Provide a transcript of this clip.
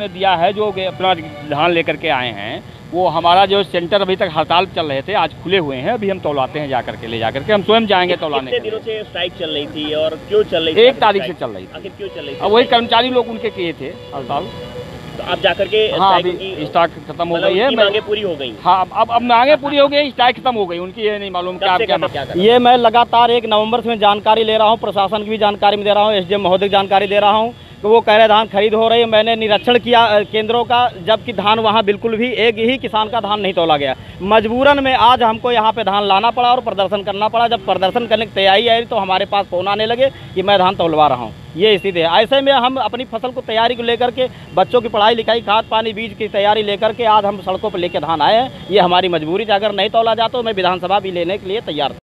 ने दिया है, जो अपना धान लेकर के आए हैं, वो हमारा जो सेंटर अभी तक हड़ताल चल रहे थे, आज खुले हुए हैं। अभी हम तौलाते हैं जाकर के, ले जाकर के हम स्वयं जाएंगे तौलाने। कितने दिनों से स्ट्राइक चल रही थी और क्यों चल रही थी? 1 तारीख से चल रही थी। आखिर क्यों चल रही थी? अब वही कर्मचारी लोग उनके किए थे हड़ताल। तो आप जाकर के हाँ, अभी स्टाक खत्म हो गई है, मांगे पूरी हो गई। हाँ, अब मांगे पूरी हो गई, स्टाक खत्म हो गई उनकी। ये नहीं मालूम क्या क्या ये मैं लगातार 1 नवंबर से मैं जानकारी ले रहा हूँ, प्रशासन की भी जानकारी में दे रहा हूँ, एसडीएम महोदय की जानकारी दे रहा हूँ कि वो कह रहे धान खरीद हो रही है। मैंने निरीक्षण किया केंद्रों का, जबकि धान वहाँ बिल्कुल भी एक ही किसान का धान नहीं तौला गया। मजबूरन में आज हमको यहाँ पे धान लाना पड़ा और प्रदर्शन करना पड़ा। जब प्रदर्शन करने की तैयारी आई तो हमारे पास फोन आने लगे कि मैं धान तौलवा रहा हूँ। ये स्थिति है। ऐसे में हम अपनी फसल को तैयारी को लेकर के, बच्चों की पढ़ाई लिखाई, खाद पानी, बीज की तैयारी लेकर के आज हम सड़कों पर लेकर धान आए हैं। ये हमारी मजबूरी थी। अगर नहीं तौला जाता तो मैं विधानसभा भी लेने के लिए तैयार था।